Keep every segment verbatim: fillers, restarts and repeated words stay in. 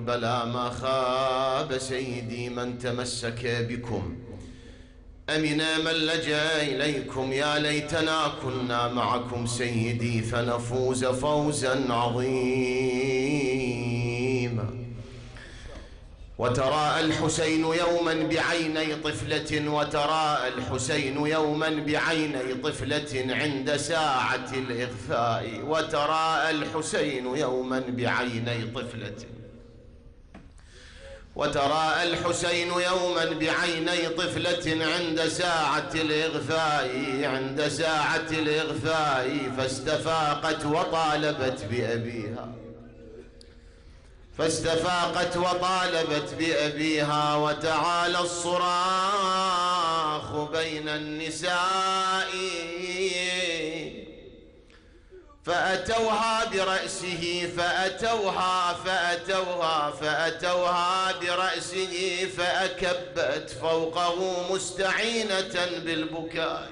كربلاء ما خاب سيدي من تمسك بكم، أمن من لجأ إليكم. يا ليتنا كنا معكم سيدي فنفوز فوزا عظيما. وتراءى الحسين يوما بعيني طفلة وتراءى الحسين يوما بعيني طفلة عند ساعة الإغفاء. وتراءى الحسين يوما بعيني طفلة وتراءى الحسين يوما بعيني طفلة عند ساعة الإغفاء عند ساعة الإغفاء فاستفاقت وطالبت بأبيها فاستفاقت وطالبت بأبيها. وتعالى الصراخ بين النساء فأتوها برأسه فأتوها فأتوها فأتوها برأسه فأكبت فوقه مستعينة بالبكاء.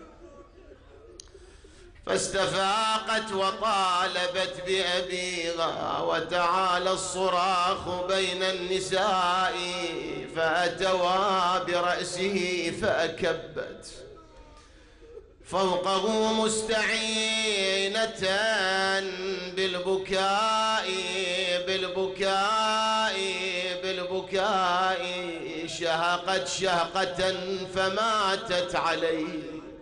فاستفاقت وطالبت بأبيها. وتعالى الصراخ بين النساء فأتوها برأسه فأكبت فوقه مستعينة بالبكاء بالبكاء بالبكاء شهقت شهقة فماتت عليه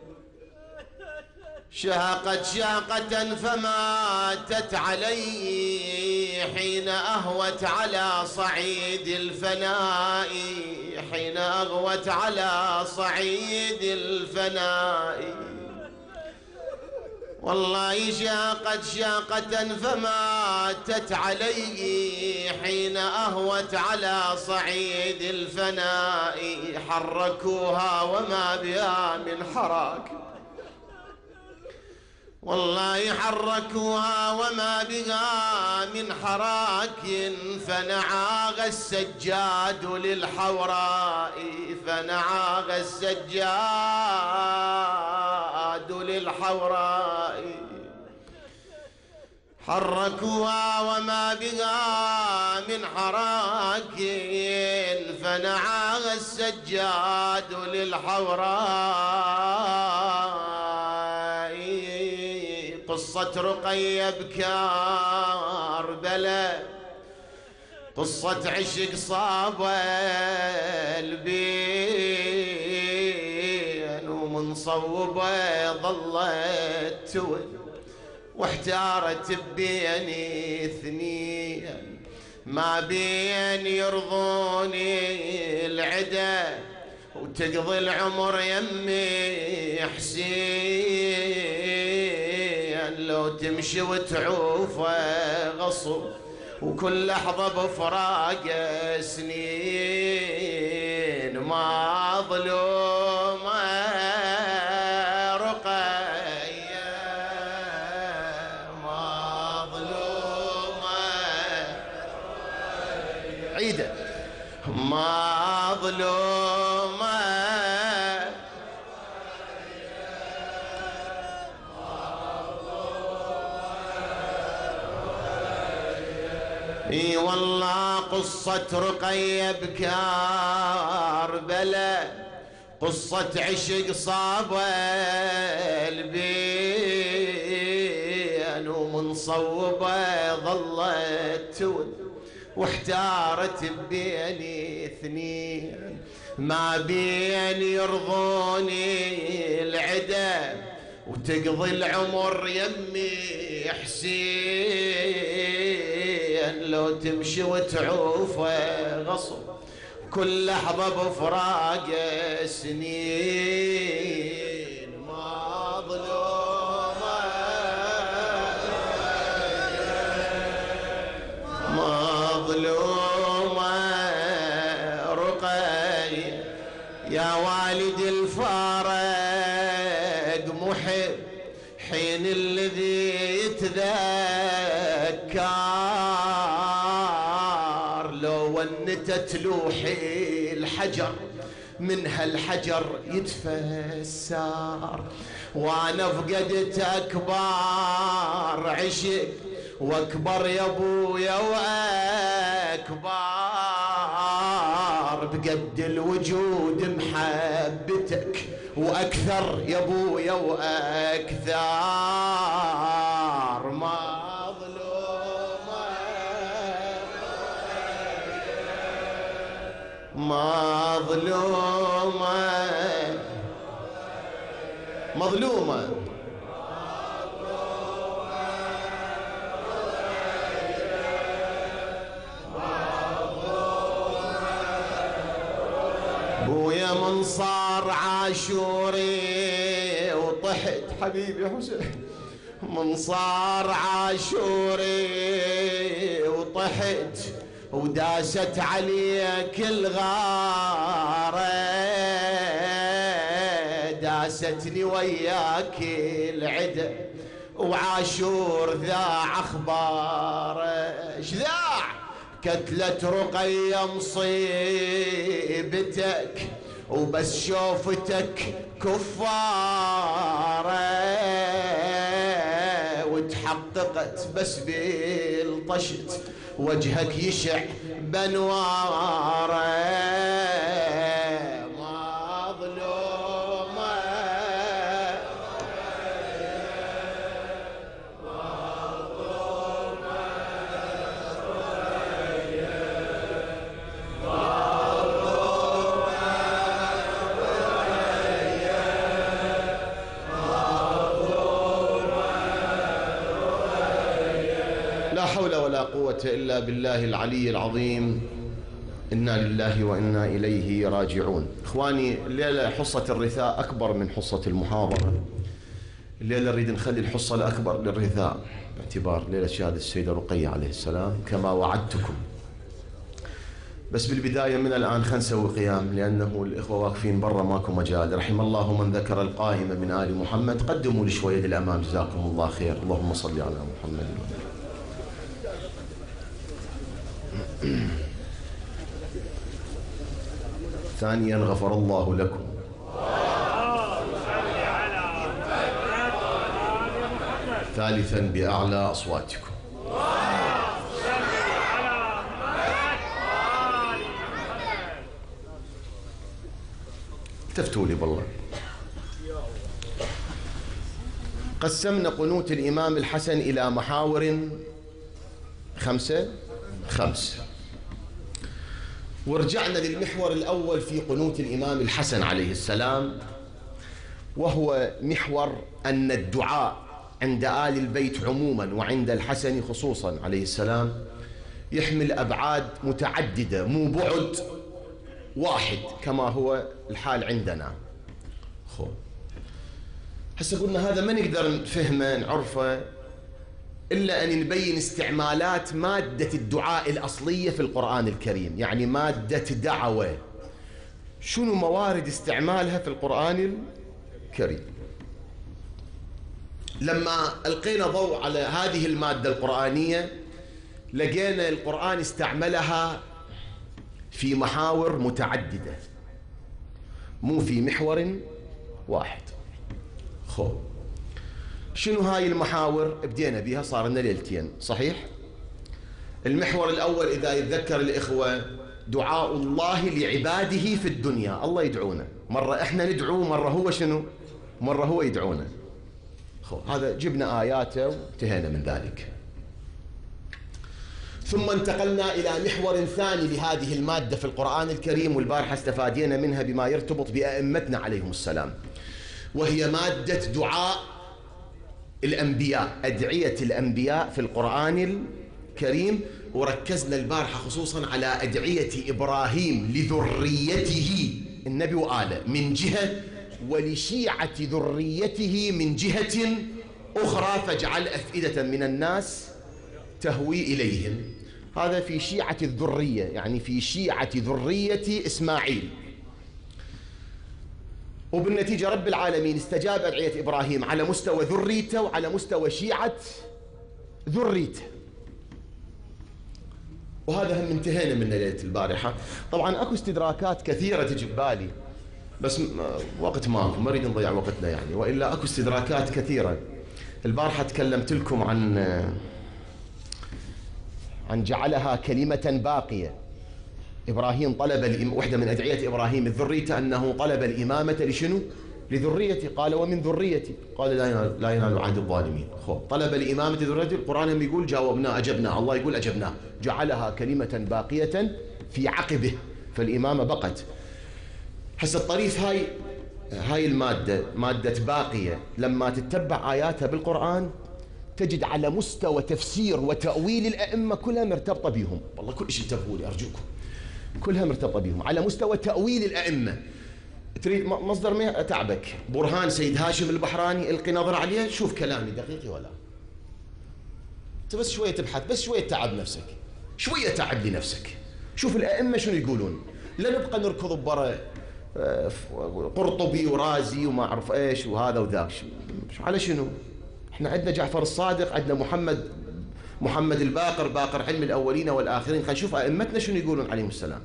شهقت شهقة فماتت عليه حين أهوت على صعيد الفناء حين أغوت على صعيد الفناء. والله شاقت شاقة فماتت عليه حين أهوت على صعيد الفناء. حركوها وما بها من حراك والله حركوها وما بها من حراك. فنعاغ السجاد للحوراء فنعاغ السجاد للحوراء. حركوها وما بها من حراك فنعاغ السجاد للحوراء. قصة رقية بكربلاء قصة عشق صاب البين ومن صوبه ظلت تول واحتارت بين اثنين ما بين يرضوني العدا وتقضي العمر يمي حسين لو تمشي وتعوفه غصب وكل لحظة بفراق سنين. ما ظلومة رقية ما ظلومة عيدة ما ظلومة اي والله قصة رقية بكربلاء قصة عشق صاب البين ومن صوبه ظلت تول واحتارت بين اثنين ما بين يرضوني العدا وتقضي العمر يمي حسين لو تمشي وتعوفه غصب كل لحظة بفراق سنين. ما ظلومة ما ظلومة رقية يا والد الفارق محب حين الذي يتذكر لو ونتت لوحي الحجر من هالحجر يتفسر. وانا فقدت اكبر عشق واكبر يا ابويا كبار بقد الوجود محبتك وأكثر يا ابويا وأكثر مظلومة مظلومة مظلومة بويا من صار عاشوري وطحت حبيبي حسين من صار عاشوري وطحت وداست عليك الغارة داستني وياك العدا وعاشور ذاع اخباره ايش ذاع كتلة رقية مصيبتك وبس شوفتك كفارة وتحققت بس بالطشت وجهك يشع بنواره لا حول ولا قوة إلا بالله العلي العظيم. إنا لله وإنا إليه راجعون. إخواني الليلة حصة الرثاء أكبر من حصة المحاضرة. الليلة نريد نخلي الحصة الأكبر للرثاء باعتبار ليلة شهادة السيدة رقية عليه السلام كما وعدتكم. بس بالبداية من الآن خلينا نسوي قيام لأنه الإخوة واقفين برا ماكو مجال. رحم الله من ذكر القائمة من آل محمد. قدموا لي شوية للأمام جزاكم الله خير. اللهم صل على محمد. ثانيا غفر الله لكم. ثالثا بأعلى أصواتكم. التفتوا لي بالله. قسمنا قنوت الإمام الحسن إلى محاور خمسة خمس ورجعنا للمحور الأول في قنوت الإمام الحسن عليه السلام، وهو محور أن الدعاء عند آل البيت عموما وعند الحسن خصوصا عليه السلام يحمل أبعاد متعددة مو بعد واحد كما هو الحال عندنا. خو هسه قلنا هذا ما نقدر نفهمه نعرفه إلا أن نبين استعمالات مادة الدعاء الأصلية في القرآن الكريم، يعني مادة دعوة شنو موارد استعمالها في القرآن الكريم. لما ألقينا ضوء على هذه المادة القرآنية لقينا القرآن استعملها في محاور متعددة مو في محور واحد. خو شنو هاي المحاور؟ بدينا بها صار لنا ليلتين صحيح. المحور الأول إذا يتذكر الإخوة دعاء الله لعباده في الدنيا. الله يدعونا، مرة إحنا ندعو مرة هو شنو مرة هو يدعونا. خو هذا جبنا آياته وانتهينا من ذلك. ثم انتقلنا إلى محور ثاني لهذه المادة في القرآن الكريم والبارحة استفادينا منها بما يرتبط بأئمتنا عليهم السلام، وهي مادة دعاء الأنبياء، أدعية الأنبياء في القرآن الكريم. وركزنا البارحة خصوصا على أدعية إبراهيم لذريته النبي وآله من جهة، ولشيعة ذريته من جهة أخرى، فاجعل أفئدة من الناس تهوي إليهم. هذا في شيعة الذرية، يعني في شيعة ذرية إسماعيل. وبالنتيجة رب العالمين استجاب أدعية إبراهيم على مستوى ذريته وعلى مستوى شيعة ذريته. وهذا هم انتهينا من ليلة البارحة. طبعا أكو استدراكات كثيرة تجي ببالي بس وقت ماكو، ما نريد نضيع وقتنا يعني، وإلا أكو استدراكات كثيرة. البارحة تكلمت لكم عن عن جعلها كلمة باقية. إبراهيم طلب الإم... واحدة من أدعية إبراهيم الذرية أنه طلب الإمامة لشنو؟ لذريتي. قال ومن ذريتي؟ قال لا ينال, لا ينال عهد الظالمين. طلب الإمامة لذريتي. القرآن هم يقول جاوبناه أجبناه، الله يقول أجبناه، جعلها كلمة باقية في عقبه، فالإمامة بقت. هسه الطريف هاي هاي المادة، مادة باقية، لما تتبع آياتها بالقرآن تجد على مستوى تفسير وتأويل الأئمة كلها مرتبطة بهم. والله كل شيء انتبهوا لي أرجوكم، كلها مرتبطة بهم على مستوى تأويل الأئمة. تريد مصدر ما تعبك، برهان سيد هاشم البحراني، القي نظر عليه، شوف كلامي دقيقي ولا انت بس شوية تبحث، بس شوية تعب نفسك، شوية تعب لنفسك، شوف الأئمة شنو يقولون. لا نبقى نركض ببرا قرطبي ورازي وما أعرف إيش وهذا وذاك، على شنو؟ إحنا عندنا جعفر الصادق، عندنا محمد محمد الباقر، باقر علم الأولين والآخرين. خلينا نشوف أئمتنا شنو يقولون عليهم السلام.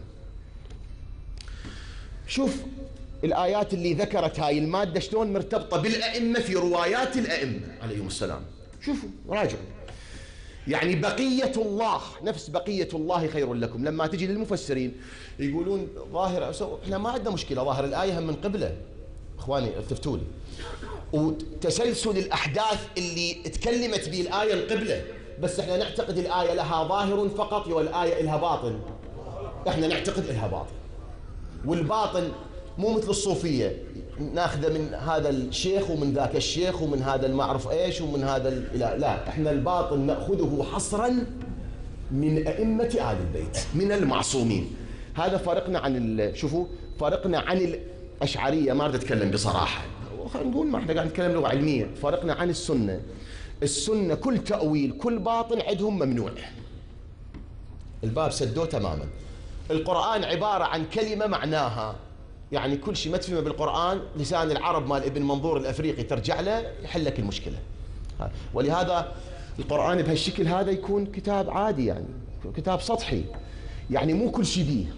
شوف الآيات اللي ذكرت هاي المادة شلون مرتبطة بالأئمة في روايات الأئمة عليهم السلام. شوفوا راجعوا. يعني بقية الله، نفس بقية الله خير لكم. لما تجي للمفسرين يقولون ظاهر، احنا ما عندنا مشكلة، ظاهر الآية هم من قبله. اخواني التفتوا لي، وتسلسل الأحداث اللي تكلمت به الآية القبلة، بس احنا نعتقد الآية لها ظاهر فقط والآية إلها باطن. احنا نعتقد إلها باطن، والباطن مو مثل الصوفية ناخذه من هذا الشيخ ومن ذاك الشيخ ومن هذا المعرف ايش ومن هذا لا, لا احنا الباطن نأخذه حصرا من أئمة آل البيت من المعصومين. هذا فرقنا عن شوفوا فرقنا عن الأشعرية. ما أريد أتكلم بصراحة، خلينا نقول ما احنا قاعد نتكلم لغة علمية. فرقنا عن السنة. السنة كل تأويل كل باطن عندهم ممنوع، الباب سدوه تماما. القرآن عبارة عن كلمة معناها، يعني كل شيء ما تفهمه بالقرآن لسان العرب مال ابن منظور الأفريقي ترجع له يحل لك المشكلة. ولهذا القرآن بهالشكل هذا يكون كتاب عادي، يعني كتاب سطحي، يعني مو كل شيء بيه،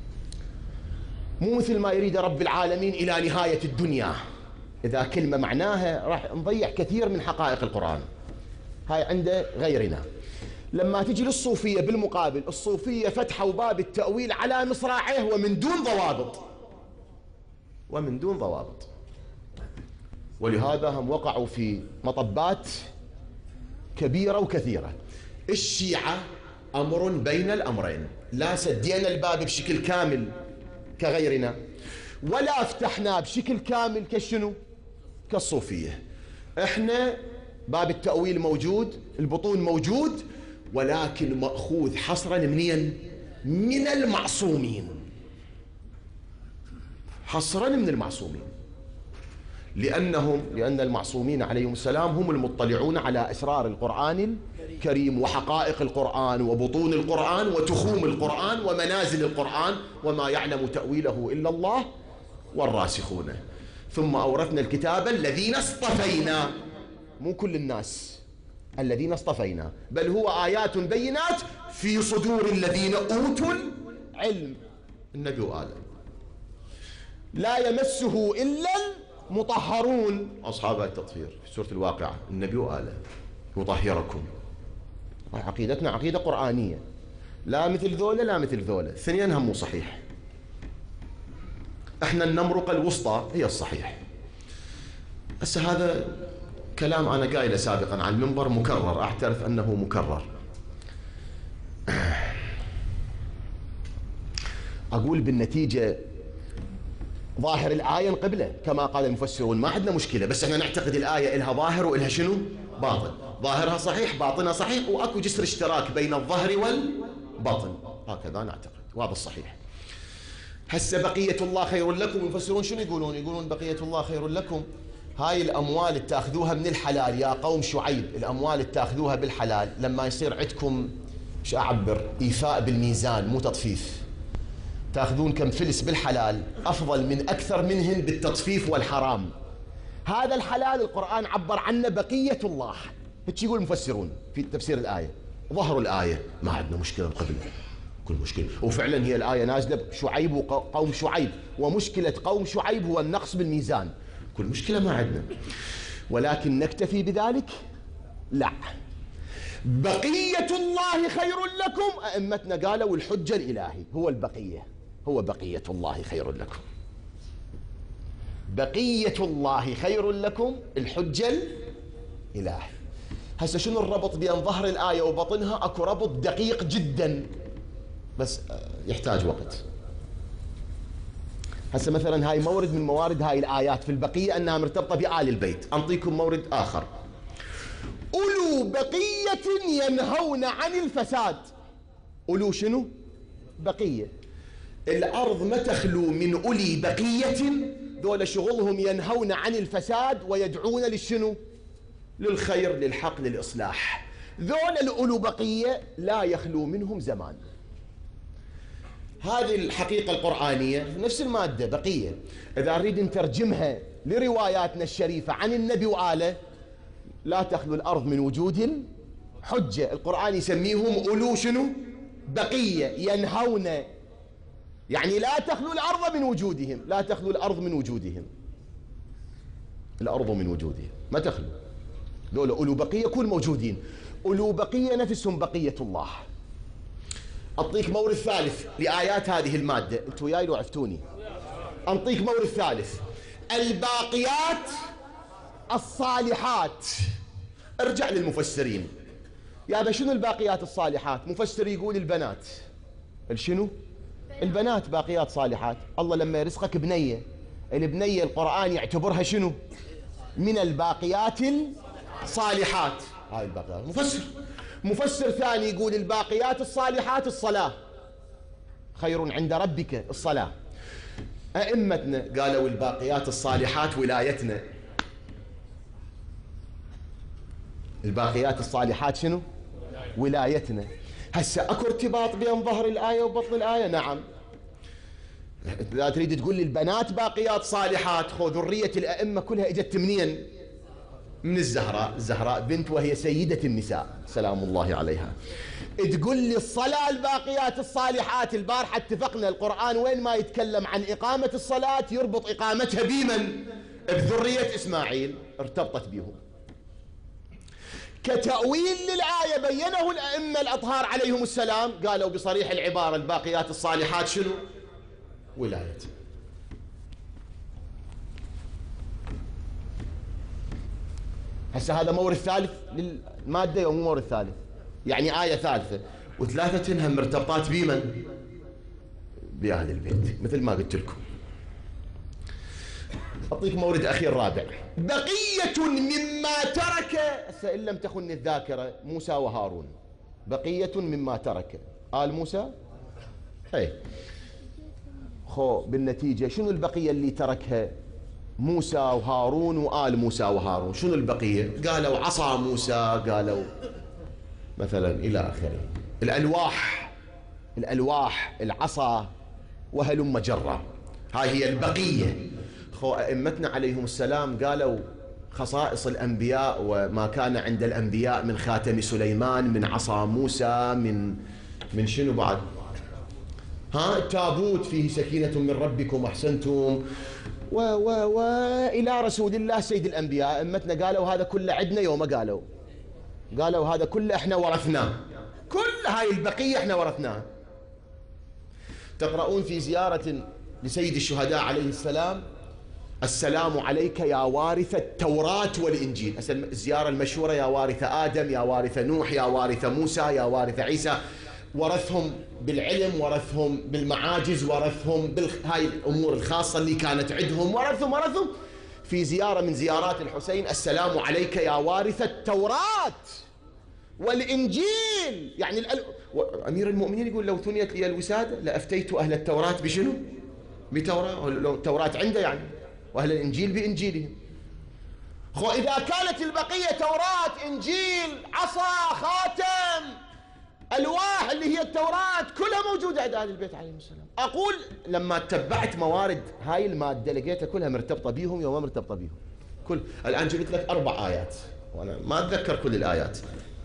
مو مثل ما يريد رب العالمين إلى نهاية الدنيا. إذا كلمة معناها راح نضيع كثير من حقائق القرآن. هاي عند غيرنا. لما تجي للصوفية بالمقابل، الصوفية فتحوا باب التأويل على مصراعيه ومن دون ضوابط، ومن دون ضوابط. ولهذا هم وقعوا في مطبات كبيرة وكثيرة. الشيعة أمر بين الأمرين، لا سدينا الباب بشكل كامل كغيرنا، ولا فتحنا بشكل كامل كشنو كالصوفية. احنا باب التأويل موجود، البطون موجود، ولكن مأخوذ حصرا منين؟ من المعصومين، حصرا من المعصومين، لأنهم لأن المعصومين عليهم السلام هم المطلعون على أسرار القرآن الكريم وحقائق القرآن وبطون القرآن وتخوم القرآن ومنازل القرآن، وما يعلم تأويله إلا الله والراسخون. ثم أورثنا الكتاب الذين اصطفينا، مو كل الناس، الذين اصطفينا، بل هو آيات بينات في صدور الذين أوتوا العلم. النبي وآله لا يمسه إلا المطهرون، أصحاب التطهير في سورة الواقعة. النبي وآله يطهركم. عقيدتنا عقيدة قرآنية، لا مثل ذولا لا مثل ذولا، اثنين هم صحيح. احنا النمرقة الوسطى هي الصحيح. هسه هذا كلام أنا قايله سابقا على المنبر مكرر، أعترف أنه مكرر. أقول بالنتيجة ظاهر الآية قبله كما قال المفسرون، ما عندنا مشكلة، بس احنا نعتقد الآية إلها ظاهر وإلها شنو؟ باطن. ظاهرها صحيح، باطنها صحيح، وأكو جسر اشتراك بين الظهر والباطن، هكذا نعتقد، وهذا الصحيح. هسه بقية الله خير لكم، المفسرون شنو يقولون؟ يقولون بقية الله خير لكم هاي الأموال تاخذوها من الحلال يا قوم شعيب، الأموال تاخذوها بالحلال، لما يصير عندكم شو أعبر إيفاء بالميزان مو تطفيف، تاخذون كم فلس بالحلال أفضل من أكثر منهن بالتطفيف والحرام. هذا الحلال القرآن عبر عنه بقية الله، هيك يقول المفسرون في تفسير الآية. ظهر الآية ما عندنا مشكلة قبل كل مشكلة، وفعلا هي الآية نازلة شعيب وقوم شعيب، ومشكلة قوم شعيب هو النقص بالميزان، كل مشكلة ما عندنا، ولكن نكتفي بذلك؟ لا، بقية الله خير لكم، أئمتنا قالوا الحجة الإلهي هو البقية، هو بقية الله خير لكم. بقية الله خير لكم الحجة الإلهي. هسه شنو الربط بين ظهر الآية وبطنها؟ أكو ربط دقيق جدا بس يحتاج وقت. هسه مثلا هاي مورد من موارد هاي الآيات في البقية أنها مرتبطة بآل البيت. أنطيكم مورد آخر: أولو بقية ينهون عن الفساد. أولو شنو؟ بقية. الأرض ما تخلو من أولي بقية، دول شغلهم ينهون عن الفساد ويدعون للشنو؟ للخير، للحق، للإصلاح. ذول الأولو بقية لا يخلو منهم زمان. هذه الحقيقة القرآنية نفس المادة بقية، إذا نريد نترجمها لرواياتنا الشريفة عن النبي وآله، لا تخلو الأرض من وجود الحجة. القرآن يسميهم أولو شنو؟ بقية، ينهون، يعني لا تخلو الأرض من وجودهم، لا تخلو الأرض من وجودهم، الأرض من وجودهم ما تخلو. دول أولو بقية كل موجودين. أولو بقية نفسهم بقية الله. أعطيك مورد ثالث لآيات هذه المادة، أنتوا وياي لو عفتوني. أعطيك مورد ثالث: الباقيات الصالحات. ارجع للمفسرين يا شنو الباقيات الصالحات؟ مفسر يقول البنات. الشنو؟ البنات باقيات صالحات. الله لما يرزقك بنية، البنية القرآن يعتبرها شنو؟ من الباقيات الصالحات. هاي الباقيات. مفسر مفسر ثاني يقول الباقيات الصالحات الصلاة، خير عند ربك الصلاة. أئمتنا قالوا الباقيات الصالحات ولايتنا. الباقيات الصالحات شنو؟ ولايتنا. هسه اكو ارتباط بين ظهر الآية وبطن الآية؟ نعم. لا تريد تقول لي البنات باقيات صالحات، خو ذرية الأئمة كلها اجت منين؟ من الزهراء. الزهراء بنت وهي سيدة النساء سلام الله عليها. تقول لي الصلاة الباقيات الصالحات. البارحة اتفقنا القرآن وين ما يتكلم عن إقامة الصلاة يربط إقامتها بمن؟ بذرية إسماعيل، ارتبطت بهم. كتأويل للآية بينه الأئمة الأطهار عليهم السلام، قالوا بصريح العبارة الباقيات الصالحات شنو؟ ولاية. هسه هذا مورد ثالث للمادة ومو مورد ثالث، يعني آية ثالثة، وثلاثة هم مرتبطات بمن؟ بأهل البيت مثل ما قلت لكم. أعطيك مورد أخير رابع: بقية مما ترك. هسه إن لم تخن الذاكرة موسى وهارون، بقية مما ترك آل موسى. أي خو بالنتيجة شنو البقية اللي تركها موسى وهارون وآل موسى وهارون؟ شنو البقية؟ قالوا عصا موسى، قالوا مثلا إلى آخره. الألواح، الألواح، العصا، وهلم جرة. هاي هي البقية. خو أئمتنا عليهم السلام قالوا خصائص الأنبياء وما كان عند الأنبياء من خاتم سليمان، من عصا موسى، من من شنو بعد؟ ها التابوت فيه سكينة من ربكم أحسنتم، و و و إلى رسول الله سيد الأنبياء. أئمتنا قالوا هذا كله عندنا. يوم قالوا قالوا هذا كله احنا ورثناه، كل هاي البقية احنا ورثناها. تقرؤون في زيارة لسيد الشهداء عليه السلام: السلام عليك يا وارث التوراة والإنجيل. الزيارة المشهورة: يا وارث آدم، يا وارث نوح، يا وارث موسى، يا وارث عيسى. ورثهم بالعلم، ورثهم بالمعاجز، ورثهم بهاي الأمور الخاصة اللي كانت عندهم، ورثهم ورثهم في زيارة من زيارات الحسين: السلام عليك يا وارث التوراة والإنجيل. يعني الأل... أمير المؤمنين يقول لو ثنيت لي الوسادة لأفتيت أهل التوراة بشنو؟ بتوراة. لو التوراة عنده يعني، وأهل الإنجيل بإنجيلهم. خو إذا كانت البقية توراة، إنجيل، عصا، خاتم، ألواح اللي هي التوراة كلها موجودة عند أهل البيت عليهم السلام. أقول لما تبعت موارد هاي المادة لقيتها كلها مرتبطة بيهم يوم ما مرتبطة بيهم. كل الآن جبت لك أربع آيات وأنا ما أتذكر كل الآيات.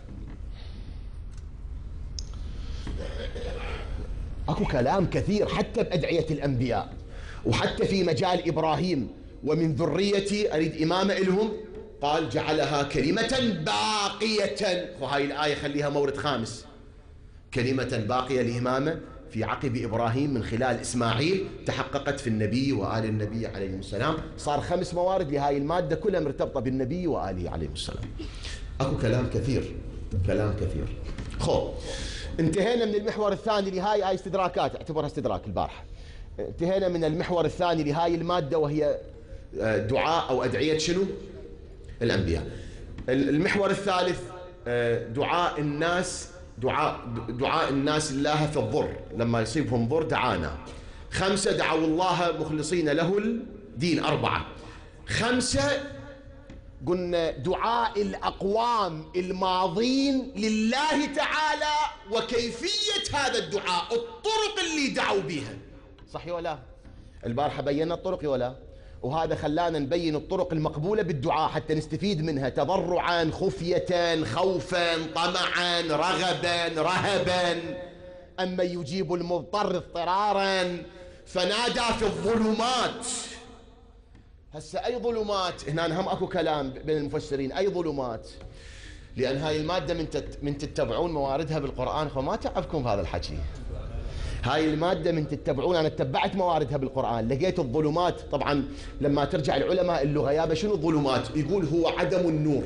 أكو كلام كثير حتى بأدعية الأنبياء، وحتى في مجال إبراهيم: ومن ذريتي، أريد إمامة إلهم قال جعلها كلمة باقية. وهاي الآية خليها مورد خامس، كلمة باقية الإمامة في عقب إبراهيم من خلال إسماعيل تحققت في النبي وآل النبي عليه السلام. صار خمس موارد لهاي المادة كلها مرتبطة بالنبي وآله عليه السلام. أكو كلام كثير، كلام كثير. خو انتهينا من المحور الثاني لهاي، هاي استدراكات، اعتبرها استدراك البارحة. انتهينا من المحور الثاني لهاي المادة وهي دعاء أو أدعية شنو؟ الأنبياء. المحور الثالث دعاء الناس، دعاء دعاء الناس الله في الضر، لما يصيبهم ضر دعانا. خمسة دعوا الله مخلصين له الدين. أربعة. خمسة قلنا دعاء الأقوام الماضين لله تعالى وكيفية هذا الدعاء، الطرق اللي دعوا بها. صحيح ولا؟ البارحة بينا الطرق ولا؟ وهذا خلانا نبين الطرق المقبولة بالدعاء حتى نستفيد منها، تضرعا، خفية، خوفا، طمعا، رغبا، رهبا. أما يجيب المضطر اضطرارا فنادى في الظلمات. هسه أي ظلمات؟ هنا هم أكو كلام بين المفسرين، أي ظلمات؟ لأن هاي المادة من تت من تتبعون مواردها بالقرآن، فما تعبكم بهذا الحكي. هاي المادة من تتبعون، أنا اتبعت مواردها بالقرآن لقيت الظلمات. طبعا لما ترجع العلماء اللغة يابا شنو الظلمات؟ يقول هو عدم النور.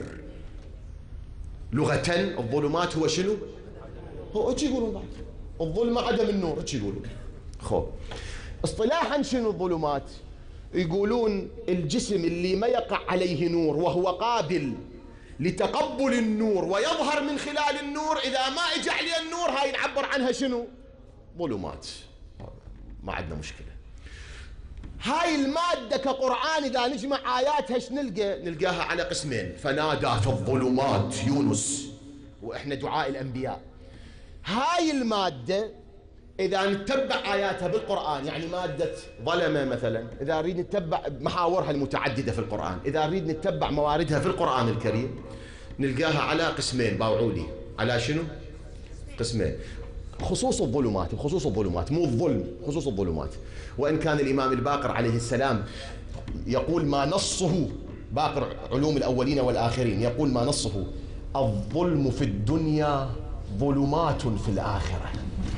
لغة الظلمات هو شنو؟ هو ايش يقولون بعد؟ الظلمة عدم النور، ايش يقولون؟ خو اصطلاحا شنو الظلمات؟ يقولون الجسم اللي ما يقع عليه نور وهو قابل لتقبل النور ويظهر من خلال النور، إذا ما اجى عليه النور هاي نعبر عنها شنو؟ ظلمات. ما عندنا مشكلة. هاي المادة كقرآن إذا نجمع آياتها ايش نلقى؟ نلقاها على قسمين، فنادى في الظلمات يونس، وإحنا دعاء الأنبياء. هاي المادة إذا نتبع آياتها بالقرآن، يعني مادة ظلمة مثلا، إذا نريد نتبع محاورها المتعددة في القرآن، إذا نريد نتبع مواردها في القرآن الكريم نلقاها على قسمين. باوعولي على شنو؟ قسمين. خصوص الظلمات، بخصوص الظلمات، مو الظلم، خصوص الظلمات. وإن كان الإمام الباقر عليه السلام يقول ما نصه، باقر علوم الأولين والآخرين، يقول ما نصه: الظلم في الدنيا ظلمات في الآخرة.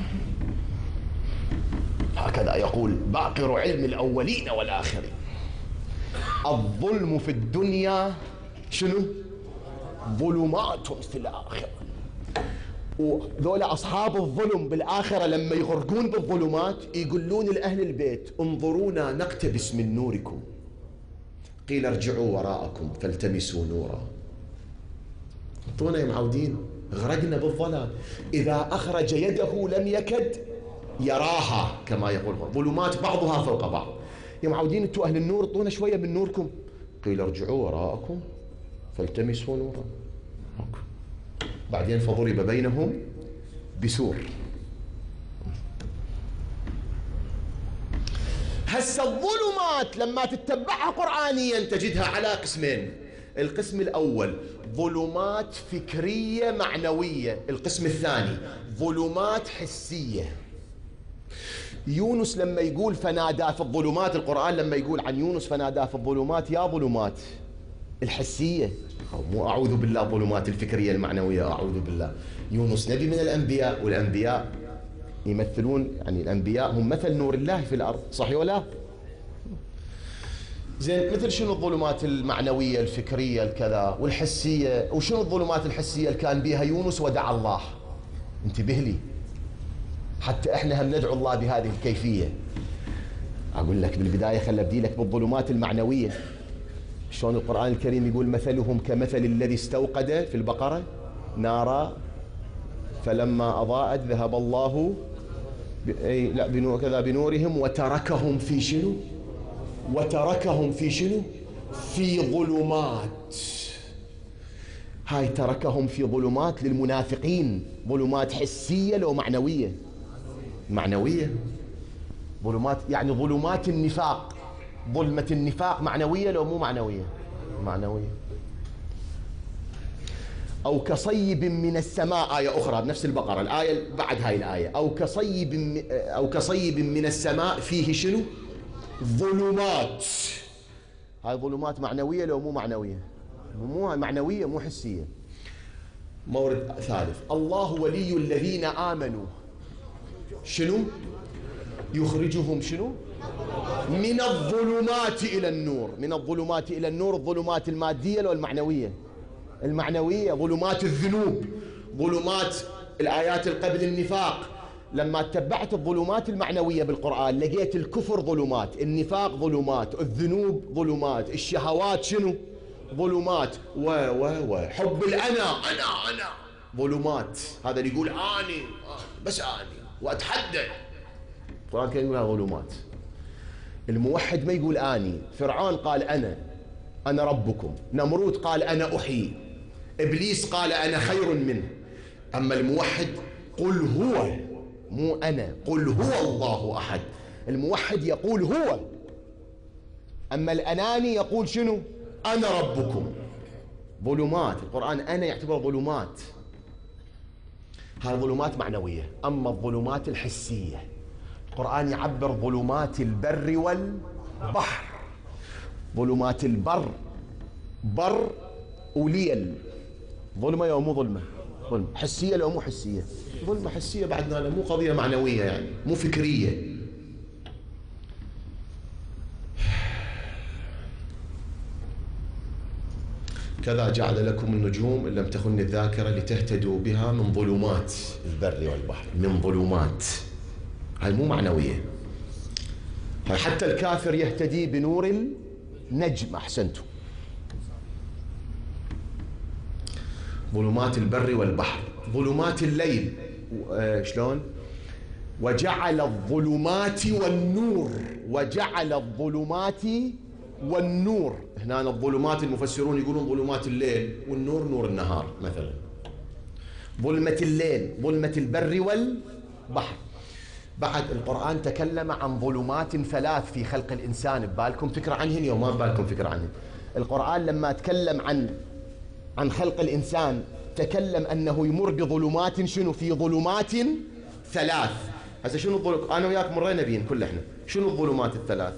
هكذا يقول باقر علم الأولين والآخرين. الظلم في الدنيا شنو؟ ظلمات في الآخرة. وذولا أصحاب الظلم بالآخرة لما يغرقون بالظلمات يقولون لأهل البيت: انظرونا نقتبس من نوركم. قيل ارجعوا وراءكم فالتمسوا نورا. انطونا يا معودين، غرقنا بالظلام، إذا أخرج يده لم يكد يراها، كما يقول ظلمات بعضها فوق بعض. يا معودين انتوا أهل النور، اعطونا شوية من نوركم. قيل ارجعوا وراءكم فالتمسوا نورا. بعدين فضرب بينهم بسور. هسه الظلمات لما تتبعها قرآنيا تجدها على قسمين. القسم الأول ظلمات فكرية معنوية، القسم الثاني ظلمات حسية. يونس لما يقول فنادى في الظلمات، القرآن لما يقول عن يونس فنادى في الظلمات، يا ظلمات الحسية، مو أعوذ بالله ظلمات الفكرية المعنوية، أعوذ بالله. يونس نبي من الأنبياء، والأنبياء يمثلون، يعني الأنبياء هم مثل نور الله في الأرض، صحيح ولا؟ زين، مثل شنو الظلمات المعنوية الفكرية الكذا والحسية؟ وشنو الظلمات الحسية اللي كان بها يونس ودعا الله؟ انتبه لي، حتى احنا هم ندعو الله بهذه الكيفية. أقول لك بالبداية خل أبدي لك بالظلمات المعنوية. شلون القرآن الكريم يقول مثلهم كمثل الذي استوقد في البقرة نارا فلما أضاءت ذهب الله أي لا بنور كذا بنورهم وتركهم في شنو؟ وتركهم في شنو؟ في ظلمات. هاي تركهم في ظلمات للمنافقين، ظلمات حسية لو معنوية؟ معنوية. ظلمات يعني ظلمات النفاق، ظلمة النفاق معنوية لو مو معنوية؟ معنوية. أو كصيب من السماء، آية أخرى بنفس البقرة، الآية بعد هاي الآية، أو كصيب أو كصيب من السماء فيه شنو؟ ظلمات. هاي ظلمات معنوية لو مو معنوية؟ مو معنوية مو حسية. مورد ثالث، الله ولي الذين آمنوا شنو؟ يخرجهم شنو؟ من الظلمات إلى النور. من الظلمات إلى النور، الظلمات المادية والمعنوية. المعنوية ظلمات الذنوب، ظلمات الآيات قبل النفاق. لما تتبعت الظلمات المعنوية بالقرآن لقيت الكفر ظلمات، النفاق ظلمات، الذنوب ظلمات، الشهوات شنو؟ ظلمات، و و و حب الأنا أنا أنا ظلمات. هذا اللي يقول آني بس آني وأتحدى، القرآن كان يقولها ظلمات. الموحد ما يقول آني. فرعون قال أنا أنا ربكم، نمرود قال أنا أحيي، إبليس قال أنا خير منه. أما الموحد قل هو، مو أنا، قل هو الله أحد. الموحد يقول هو، أما الأناني يقول شنو؟ أنا ربكم. ظلمات، القرآن أنا يعتبر ظلمات. هاي ظلمات معنوية. أما الظلمات الحسية، القرآن يعبر ظلمات البر والبحر. ظلمات البر، بر وليل، ظلمة أو مو ظلمة؟ ظلمة حسية لو مو حسية؟ ظلمة حسية بعدنا، مو قضية معنوية يعني، مو فكرية. كذا جعل لكم النجوم إن لم تخن الذاكرة لتهتدوا بها من ظلمات البر والبحر. من ظلمات، هاي مو معنوية. هاي حتى الكافر يهتدي بنور النجم. أحسنتم. ظلمات البر والبحر. ظلمات الليل شلون؟ وجعل الظلمات والنور. وجعل الظلمات والنور. هنا الظلمات المفسرون يقولون ظلمات الليل، والنور نور النهار مثلا. ظلمة الليل، ظلمة البر والبحر. بعد القرآن تكلم عن ظلمات ثلاث في خلق الإنسان. ببالكم فكرة عنهن يوم ما ببالكم فكرة عنهن؟ القرآن لما تكلم عن عن خلق الإنسان تكلم أنه يمر بظلمات شنو؟ في ظلمات ثلاث. هسه شنو الظلمات؟ أنا وياك مرينا بين كل احنا. شنو الظلمات الثلاث؟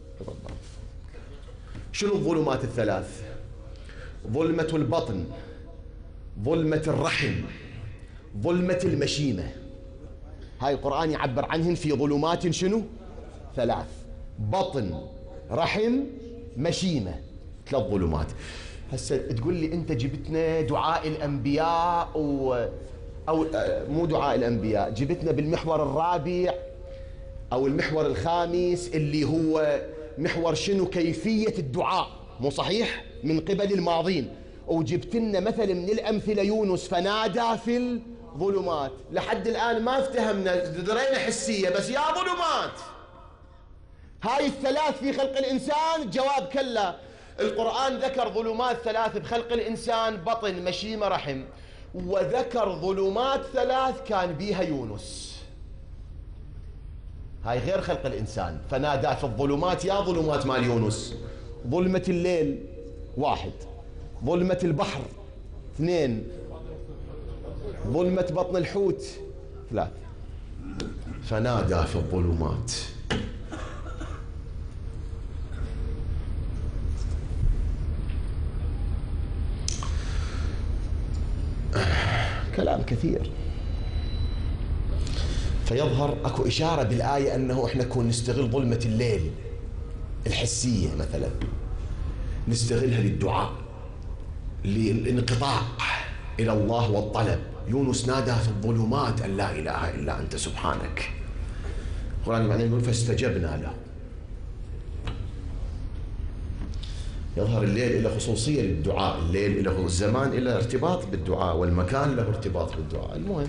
شنو الظلمات الثلاث؟ ظلمة البطن، ظلمة الرحم، ظلمة المشيمة. هاي القرآن يعبر عنهن في ظلمات شنو؟ ثلاث. بطن، رحم، مشيمة. ثلاث ظلمات. هسه تقول لي أنت جبتنا دعاء الأنبياء و... أو مو دعاء الأنبياء، جبتنا بالمحور الرابع أو المحور الخامس اللي هو محور شنو؟ كيفية الدعاء، مو صحيح؟ من قبل الماضين. وجبت لنا مثل من الأمثلة يونس فنادى في الظلمات. لحد الآن ما افتهمنا، درينا حسية بس يا ظلمات. هاي الثلاث في خلق الإنسان؟ جواب كلا. القرآن ذكر ظلمات ثلاث بخلق الإنسان، بطن، مشيمة، رحم، وذكر ظلمات ثلاث كان بيها يونس. هاي غير خلق الإنسان. فنادى في الظلمات، يا ظلمات مال يونس. ظلمة الليل واحد، ظلمة البحر اثنين، ظلمة بطن الحوت ثلاث. فنادى في الظلمات. كلام كثير. فيظهر اكو اشاره بالايه انه احنا نكون نستغل ظلمه الليل الحسيه مثلا، نستغلها للدعاء، للانقطاع الى الله والطلب. يونس نادى في الظلمات ان لا اله الا انت سبحانك. القران بعدين يقول فاستجبنا له. يظهر الليل له خصوصية للدعاء، الليل له الزمان له ارتباط بالدعاء، والمكان له ارتباط بالدعاء. المهم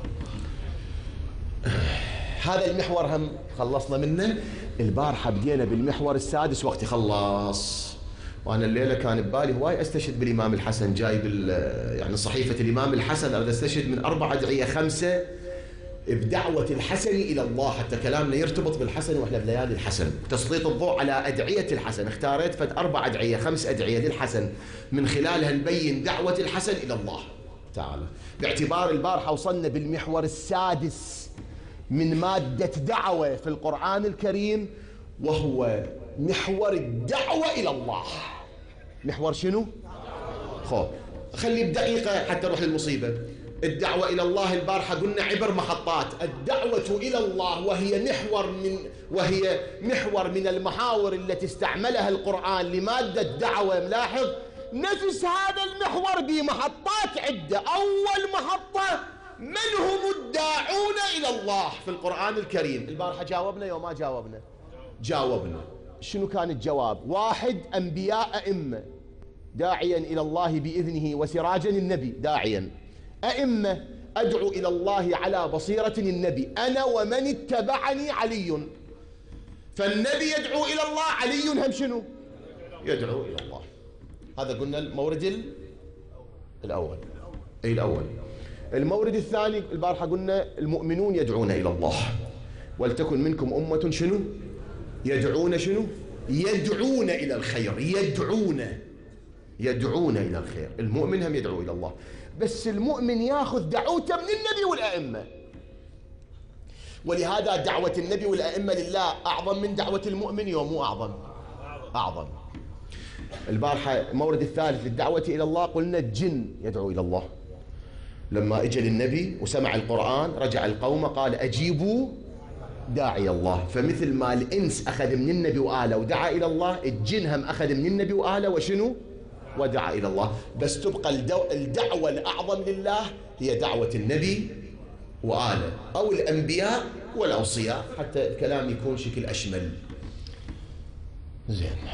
هذا المحور هم خلصنا منه. البارحة بدينا بالمحور السادس، وقتي خلص، وأنا الليلة كان ببالي هواي أستشهد بالإمام الحسن. جايب يعني صحيفة الإمام الحسن، أريد أستشهد من أربع أدعية خمسة بدعوة الحسن إلى الله، حتى كلامنا يرتبط بالحسن وإحنا بليالي الحسن. تسليط الضوء على أدعية الحسن. اختاريت فد أربع أدعية خمس أدعية للحسن، من خلالها نبين دعوة الحسن إلى الله تعالى. باعتبار البارحة وصلنا بالمحور السادس من مادة دعوة في القرآن الكريم، وهو محور الدعوة إلى الله. محور شنو؟ خو خلي بدقيقة حتى نروح للمصيبة. الدعوة إلى الله البارحة قلنا عبر محطات. الدعوة إلى الله وهي محور من وهي محور من المحاور التي استعملها القرآن لمادة دعوة. ملاحظ نفس هذا المحور بمحطات عدة. أول محطة من هم الداعون إلى الله في القرآن الكريم؟ البارحة جاوبنا يوم ما جاوبنا؟ جاوبنا. شنو كان الجواب؟ واحد أنبياء أئمة داعيا إلى الله بإذنه وسراجا النبي داعيا. أئمة أدعو إلى الله على بصيرة النبي أنا ومن اتبعني علي. فالنبي يدعو إلى الله، علي هم شنو؟ يدعو إلى الله. هذا قلنا المورد الأول. أي الأول. المورد الثاني البارحة قلنا المؤمنون يدعون إلى الله. ولتكن منكم أمة شنو؟ يدعون شنو؟ يدعون إلى الخير. يدعون يدعون إلى الخير. المؤمن هم يدعو إلى الله، بس المؤمن ياخذ دعوته من النبي والأئمة. ولهذا دعوة النبي والأئمة لله أعظم من دعوة المؤمن. يوم مو أعظم؟ أعظم. البارحة المورد الثالث للدعوة إلى الله قلنا الجن يدعو إلى الله. لما اجى للنبي وسمع القرآن رجع القوم قال أجيبوا داعي الله. فمثل ما الإنس أخذ من النبي وآله ودعا إلى الله، الجن هم أخذ من النبي وآله وشنو؟ ودعا إلى الله. بس تبقى الدعوة الأعظم لله هي دعوة النبي وآله أو الأنبياء والأوصياء، حتى الكلام يكون شكل أشمل. زين،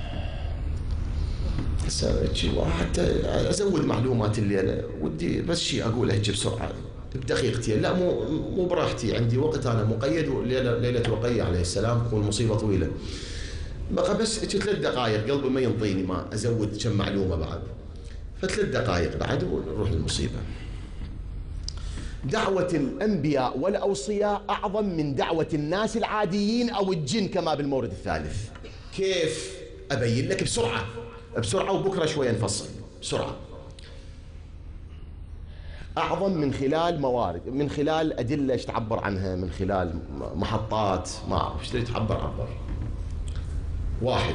حتى أزود معلومات الليلة ودي بس شيء أقوله بسرعة بدقيقتين. لا مو مو براحتي، عندي وقت أنا مقيد، وليلة ليلة رقية عليه السلام تكون مصيبة طويلة. بقى بس ثلاث دقائق قلبي ما ينطيني ما أزود كم معلومة بعد، فثلاث دقائق بعد ونروح للمصيبة. دعوة الأنبياء والأوصياء أعظم من دعوة الناس العاديين أو الجن كما بالمورد الثالث. كيف؟ أبين لك بسرعة بسرعة وبكرة شوية نفصل بسرعة. أعظم من خلال موارد، من خلال أدلة ايش تعبر عنها، من خلال محطات ما أعرف ايش تعبر عبر. واحد،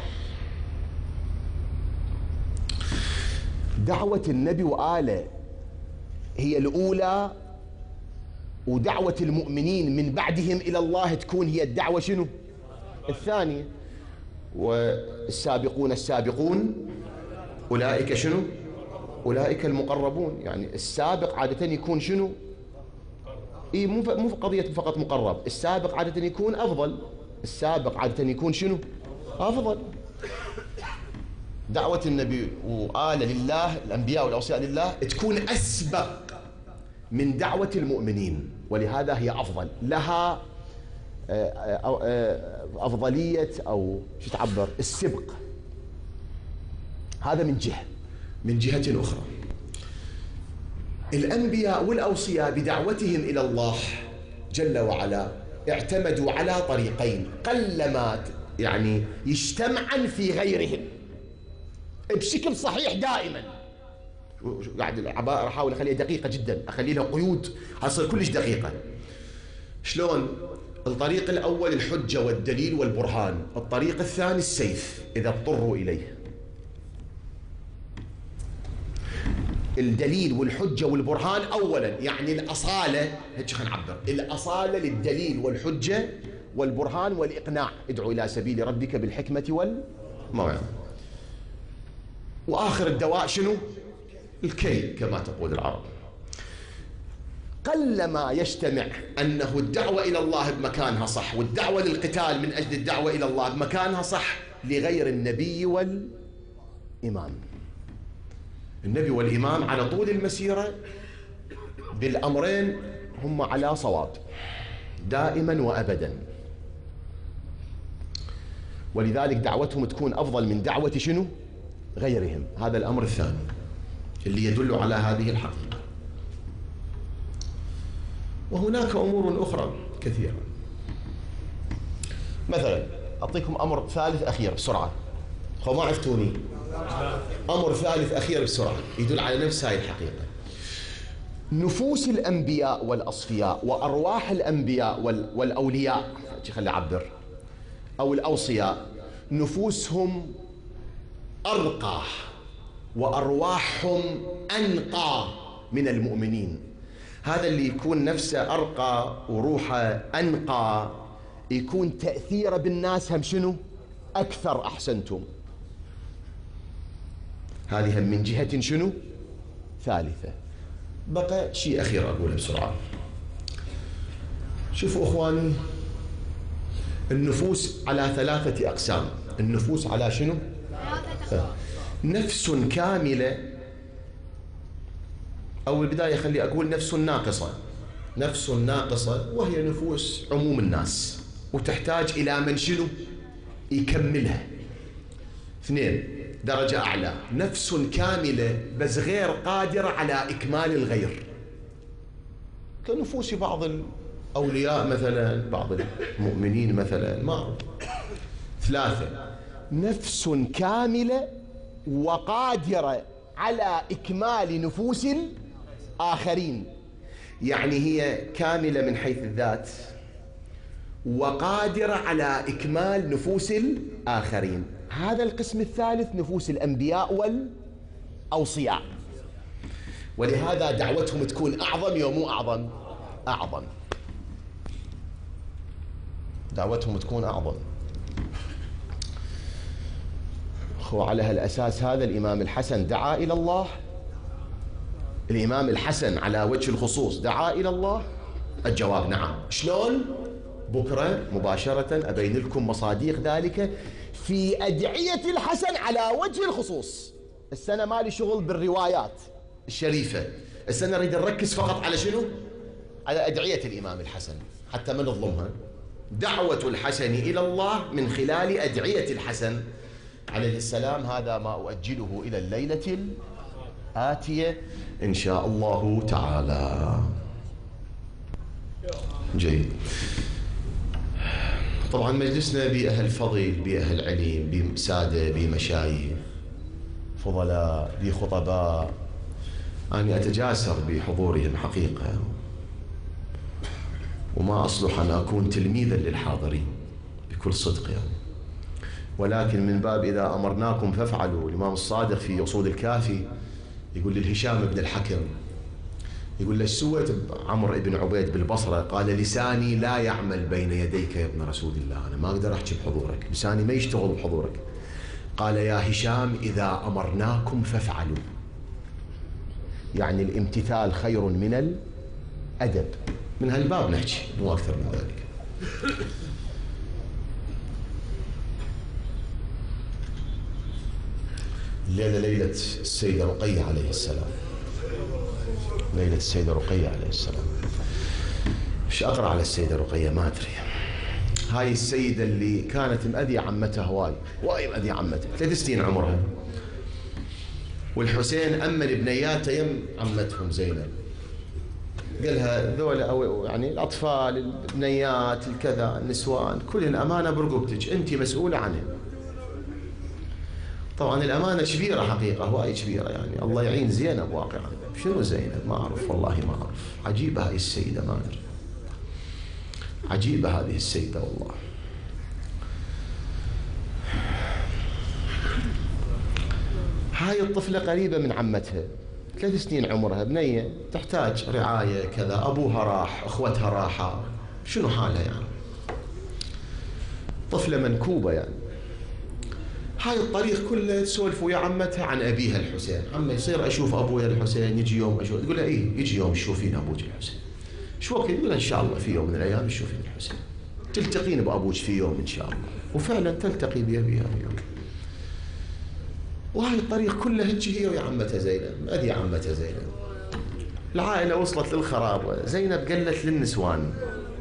دعوة النبي وآله هي الأولى، ودعوة المؤمنين من بعدهم إلى الله تكون هي الدعوة شنو؟ الثانية. والسابقون السابقون أولئك شنو؟ أولئك المقربون. يعني السابق عادة يكون شنو؟ إيه مو مو قضية فقط مقرب، السابق عادة يكون أفضل. السابق عادة يكون شنو؟ أفضل. دعوة النبي وآل لله الأنبياء والأوصياء لله تكون أسبق من دعوة المؤمنين، ولهذا هي أفضل، لها أفضلية أو شو تعبر السبق. هذا من جهة. من جهة أخرى الأنبياء والأوصياء بدعوتهم إلى الله جل وعلا اعتمدوا على طريقين قلما يعني يجتمعا في غيرهم بشكل صحيح دائما. قاعد العبارة أحاول أخليها دقيقة جدا، أخلي لها قيود هتصير كلش دقيقة. شلون؟ الطريق الأول الحجة والدليل والبرهان، الطريق الثاني السيف إذا اضطروا إليه. الدليل والحجة والبرهان أولا، يعني الأصالة، هيك خلينا نعبر، الأصالة للدليل والحجة والبرهان والإقناع. ادعو إلى سبيل ربك بالحكمة والموعظة. وآخر الدواء شنو؟ الكي كما تقول العرب. قلما يجتمع أنه الدعوة إلى الله بمكانها صح، والدعوة للقتال من أجل الدعوة إلى الله بمكانها صح، لغير النبي والإمام. النبي والإمام على طول المسيرة بالأمرين هم على صواب دائما وأبدا، ولذلك دعوتهم تكون أفضل من دعوة شنو؟ غيرهم. هذا الأمر الثاني اللي يدل على هذه الحقيقة. وهناك أمور أخرى كثيرة. مثلا أعطيكم أمر ثالث أخير بسرعة، خو ما عرفتوني. أمر ثالث أخير بسرعة يدل على نفس هاي الحقيقة. نفوس الأنبياء والأصفياء وأرواح الأنبياء والأولياء، خلي أعبر، أو الأوصياء، نفوسهم أرقى وأرواحهم أنقى من المؤمنين. هذا اللي يكون نفسه أرقى وروحه أنقى يكون تأثيره بالناس هم شنو؟ أكثر. أحسنتم. هذه هم من جهة شنو؟ ثالثة. بقى شيء أخير أقوله بسرعة. شوفوا أخواني، النفوس على ثلاثة أقسام. النفوس على شنو؟ نفس كاملة، أو البداية خلي أقول نفس ناقصة. نفس ناقصة وهي نفوس عموم الناس، وتحتاج إلى من شنو؟ يكملها. اثنين، درجة أعلى، نفس كاملة بس غير قادرة على إكمال الغير، كنفوس بعض الأولياء مثلا، بعض المؤمنين مثلا، ما. ثلاثة، نفس كاملة وقادرة على إكمال نفوس الآخرين، يعني هي كاملة من حيث الذات وقادرة على إكمال نفوس الآخرين. هذا القسم الثالث نفوس الأنبياء والأوصياء، ولهذا دعوتهم تكون أعظم يوم مو أعظم أعظم دعوتهم تكون أعظم. وعلى هالأساس هذا الإمام الحسن دعا إلى الله. الإمام الحسن على وجه الخصوص دعا إلى الله. الجواب نعم. شلون؟ بكرة مباشرة أبين لكم مصاديق ذلك في أدعية الحسن على وجه الخصوص. السنة مالي شغل بالروايات الشريفة، السنة نريد نركز فقط على شنو؟ على أدعية الإمام الحسن حتى ما نظلمها. دعوة الحسن إلى الله من خلال أدعية الحسن عليه السلام، هذا ما أؤجله إلى الليلة الآتية إن شاء الله تعالى. جيد. طبعا مجلسنا بأهل فضل، بأهل علم، بسادة، بمشايخ فضلاء، بخطباء، أنا أتجاسر بحضورهم حقيقة، وما أصلح أن أكون تلميذا للحاضرين بكل صدق يعني، ولكن من باب إذا أمرناكم فافعلوا. الإمام الصادق في أصول الكافي يقول للهشام بن الحكم، يقول له سويت عمرو بن عبيد بالبصرة؟ قال لساني لا يعمل بين يديك يا ابن رسول الله، أنا ما أقدر أحكي بحضورك، لساني ما يشتغل بحضورك. قال يا هشام إذا أمرناكم فافعلوا، يعني الامتثال خير من الأدب. من هالباب نحكي مو أكثر من ذلك. الليلة ليلة السيدة رقية عليه السلام، ليلة السيدة رقية عليه السلام. ايش أقرأ على السيدة رقية ما أدري. هاي السيدة اللي كانت مأذية عمتها هواي واي مأذية عمتها، ثلاث سنين عمرها، والحسين أمن بنياته يم عمتهم زينب، قالها ذولا أو يعني الأطفال البنيات الكذا النسوان كل الأمانة برقبتك، أنت مسؤولة عنهم. طبعا الأمانة كبيرة حقيقة، هواي كبيرة يعني، الله يعين زينب واقعا. شنو زينب؟ ما أعرف والله ما أعرف. عجيبة هاي السيدة، ما أدري، عجيبة هذه السيدة والله. هاي الطفلة قريبة من عمتها، ثلاث سنين عمرها، بنية تحتاج رعاية كذا، أبوها راح، أخوتها راحة، شنو حالها يعني؟ طفلة منكوبة يعني. هاي الطريق كله تسولف ويا عمتها عن أبيها الحسين، عمي يصير أشوف أبويا الحسين، يجي يوم أشوف، تقول له إيه يجي يوم تشوفين أبوك الحسين. شو وقت؟ يقول إن شاء الله في يوم من الأيام تشوفين الحسين، تلتقين بأبوك في يوم إن شاء الله، وفعلا تلتقي بأبيها اليوم. وهاي الطريق كله هيجي هي ويا عمتها زينب، أدي عمتها زينب. العائلة وصلت للخرابة، زينب قالت للنسوان،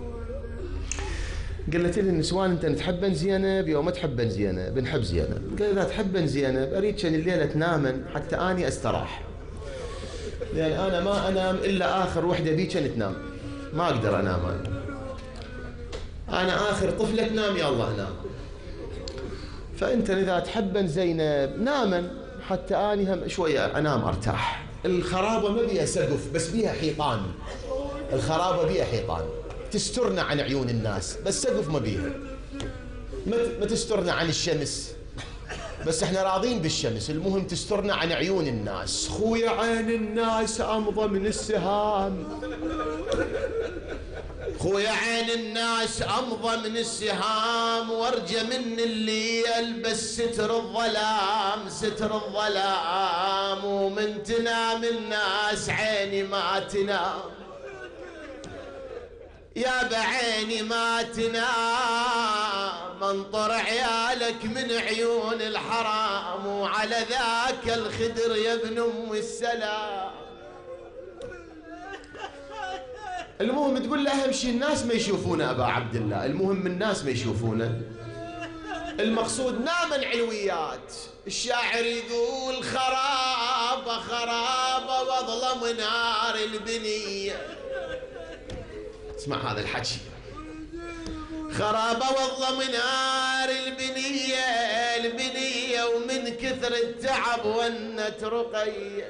قالت لي النسوان انت تحبن زينب يوم ما تحبن زينب؟ بنحب زينب. قال اذا تحبن زينب اريد كان الليله تنامن حتى اني استراح، لان انا ما انام الا اخر وحده بي كان تنام، ما اقدر انام انا انا اخر طفله تنام يا الله انام. فانت اذا تحبن زينب نامن حتى اني هم شويه انام ارتاح. الخرابه ما بيها سقف بس بيها حيطان، الخرابه بيها حيطان تسترنا عن عيون الناس، بس سقف ما بيها، ما تسترنا عن الشمس، بس احنا راضين بالشمس، المهم تسترنا عن عيون الناس. خويا عين الناس أمضى من السهام، خويا عين الناس أمضى من السهام، وارجى من الليل بس ستر الظلام، ستر الظلام. ومن تنام الناس عيني ما تنام، يا بعيني ما تنام، انطر عيالك من عيون الحرام، وعلى ذاك الخدر يا ابن ام السلام. المهم تقول له اهم شيء الناس ما يشوفونا ابا عبد الله، المهم الناس ما يشوفونا، المقصود نام العلويات. الشاعر يقول خرابة خرابة واظلم نار البنية، اسمع هذا الحكي، خرابة واظلم نار البنية، البنية ومن كثر التعب ونت رقية،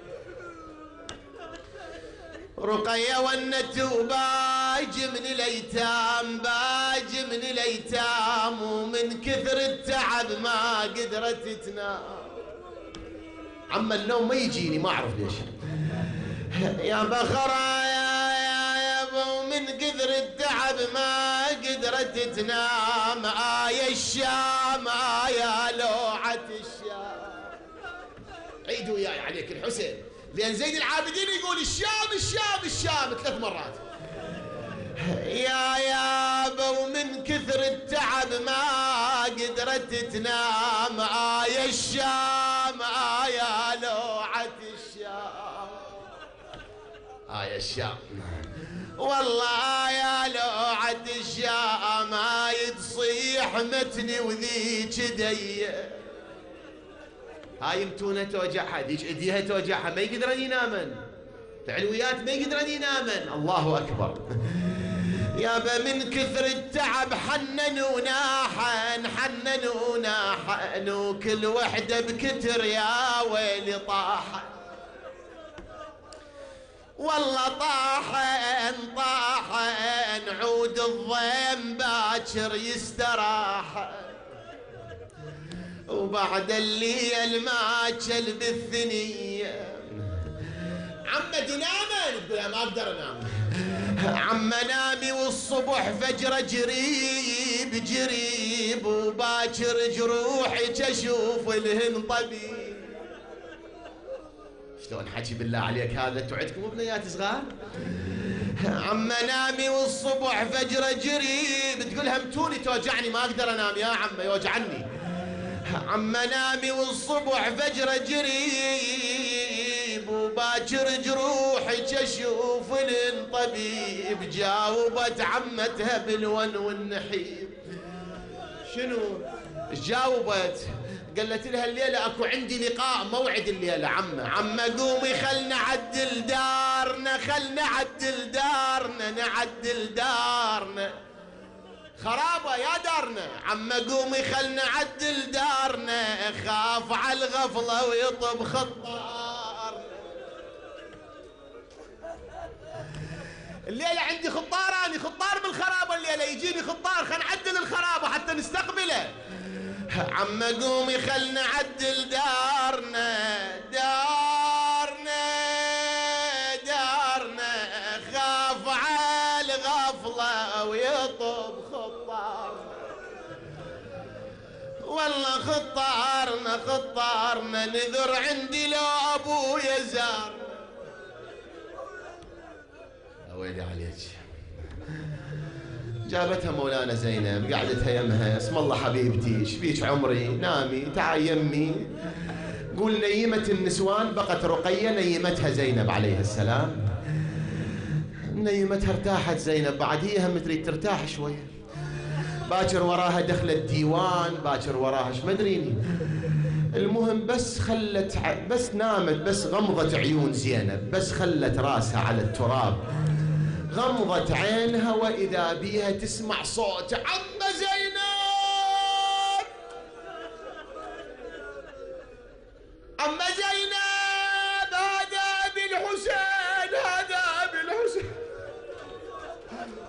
رقية ونت وباج من الايتام، باج من الايتام، ومن كثر التعب ما قدرت تنام. عم النوم ما يجيني ما اعرف ليش. يا بخرا يا يا يا ومن كثر التعب ما قدرت تنام، آية الشام آية لوعة الشام. عيدوا وياي عليك الحسين، لأن زين العابدين يقول الشام الشام الشام ثلاث مرات. يا يابا ومن كثر التعب ما قدرت تنام، آية الشام آية لوعة الشام، آية الشام والله يا لوعة الشام، هاي تصيح متني وذيك دي، هاي متونة توجعها، ذيك ايديها توجعها ما يقدرن ينامن، العلويات ما يقدرن ينامن. الله أكبر. يابا من كثر التعب حننونا حن حننونا حن، وكل وحدة بكتر يا ويلي طاح، والله طاحن طاحن، عود الضيم باكر يستراح، وبعد الليل ما كل بالثنية. عمتي نامن، تقول ما اقدر انام. عم نامي والصبح فجر جريب جريب، وباكر جروحي اشوف لهن طبيب. شلون حكي بالله عليك هذا؟ انتوا عندكم بنيات صغار؟ عم نامي والصبح فجر جريب، تقول همتوني توجعني ما اقدر انام يا عم يوجعني. عم نامي والصبح فجر جريب، وباكر جروحي اشوف لن طبيب. جاوبت عمتها بالون والنحيب. شنو؟ جاوبت قالت لها الليلة اكو عندي لقاء موعد الليلة. عمه عمه قومي خلنا نعدل دارنا، خلنا نعدل دارنا، نعدل دارنا، خرابة يا دارنا. عمه قومي خلنا نعدل دارنا، خاف على الغفلة ويطب خطار. الليلة عندي خطار، أنا خطار بالخرابة الليلة، يجيني خطار، خلنا نعدل الخرابة حتى نستقبله. عم قومي خلنا نعدل دارنا، دارنا دارنا، خاف على الغفلة ويطب خطار. والله خطارنا خطارنا، نذر عندي لو ابويا زارنا. ويلي عليك. جابتها مولانا زينب قعدتها يمها، اسم الله حبيبتي ايش بيك عمري، نامي تعي يمي. قول نيمة النسوان بقت رقية، نيمتها زينب عليه السلام. نيمتها ارتاحت زينب، بعد هي هم تريد ترتاح شوية. باكر وراها دخلت ديوان، باكر وراها ايش ما ادريني. المهم بس خلت بس نامت، بس غمضت عيون زينب، بس خلت راسها على التراب، غمضت عينها وإذا بيها تسمع صوت عم زينب، عم زينب، هذا أبي الحسين، هذا أبي الحسين،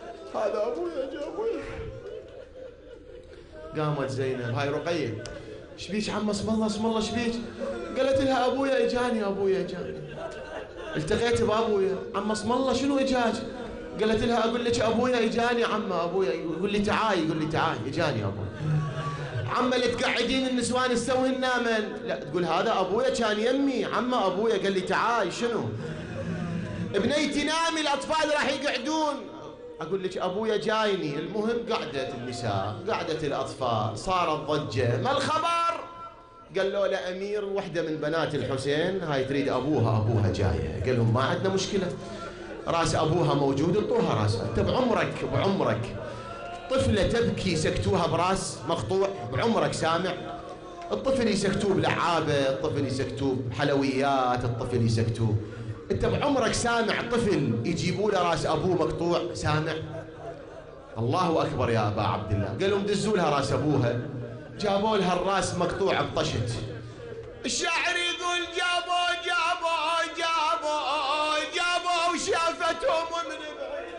هذا أبويا جا أبويا. قامت زينب، هاي رقية، شبيك عم اسم الله اسم الله شبيك؟ قالت لها ابويا اجاني ابويا اجاني. التقيت بابويا، عم اسم الله شنو اجاك؟ قالت لها اقول لك ابويا اجاني عمه، ابويا يقول لي تعاي، يقول لي تعاي اجاني ابويا. عمه اللي تقعدين النسوان تسويهن نامن، لا تقول هذا ابويا كان يمي، عمه ابويا قال لي تعاي شنو؟ بنيتي نامي الاطفال راح يقعدون. اقول لك ابويا جايني. المهم قعدت النساء، قعدت الاطفال، صارت ضجه، ما الخبر؟ قالوا له امير وحده من بنات الحسين هاي تريد ابوها، ابوها جايه. قال لهم ما عندنا مشكله، راس ابوها موجود انطوها راسها. انت بعمرك بعمرك طفله تبكي سكتوها براس مقطوع؟ بعمرك سامع؟ الطفل يسكتوه بلعابه، الطفل يسكتوه بحلويات، الطفل يسكتوه. انت بعمرك سامع طفل يجيبوا له راس ابوه مقطوع؟ سامع؟ الله اكبر يا ابا عبد الله. قالوا دزوا لها راس ابوها، جابوا لها الراس مقطوع بطشت. الشاعر يقول جابوا جابوا جابوا جابوا وشافتهم من بعيد،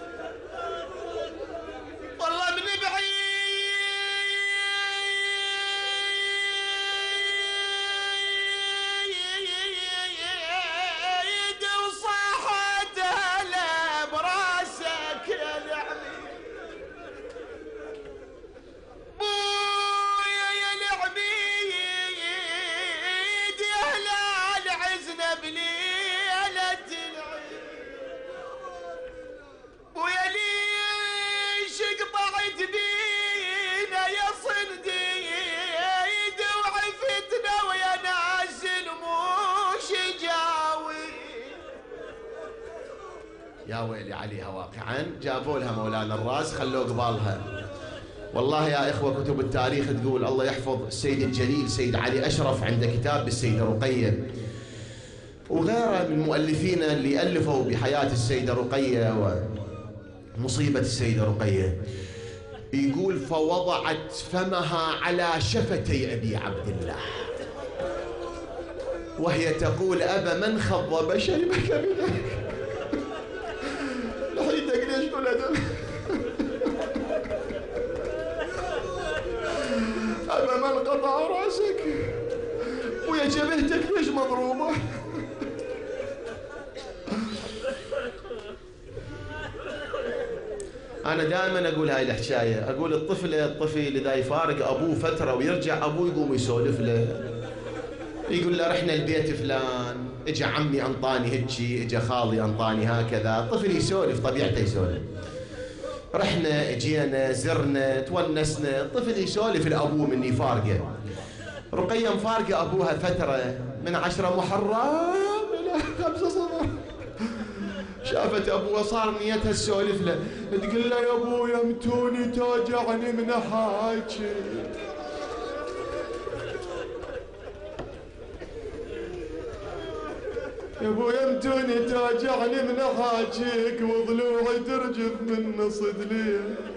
والله من بعيد وصاحت هلا براسك يا العميد، بويا يا العميد يا هلال عزنا بليلة العيد، بويا ليش قطعت بينا يا صنديد وعفتنا ويا ناس الموش جاوي. يا ويلي عليها واقعا. جابوا لها مولانا الراس خلوه قبالها. والله يا إخوة كتب التاريخ تقول الله يحفظ السيد الجليل سيد علي أشرف عنده كتاب بالسيدة رقية، وغيره من المؤلفين اللي ألفوا بحياة السيدة رقية ومصيبة السيدة رقية. يقول فوضعت فمها على شفتي أبي عبد الله وهي تقول أبا من خضب شيبك بذلك. لحيتك ليش كل هذا؟ أبا من قطع رأسك ويا جبهتك ليش مضروبة؟ أنا دائما أقول هاي الحكاية، أقول الطفل الطفل إذا يفارق أبوه فترة ويرجع أبوه يقوم يسولف له، يقول له رحنا البيت فلان، إجا عمي أنطاني هيجي، إجا خالي أنطاني هكذا. الطفل يسولف، طبيعته يسولف. رحنا اجينا زرنا تونسنا، الطفل يسولف لأبوه من يفارقه. رقية مفارقة أبوها فترة من عشرة محرم إلى خمسة صفر. شافت أبوها صار نيتها تسولف له، تقول له يا أبويا متوني توجعني من حاجي، يا ابويا متوني توجعني من حاجيك وضلوعي ترجف من صدلي،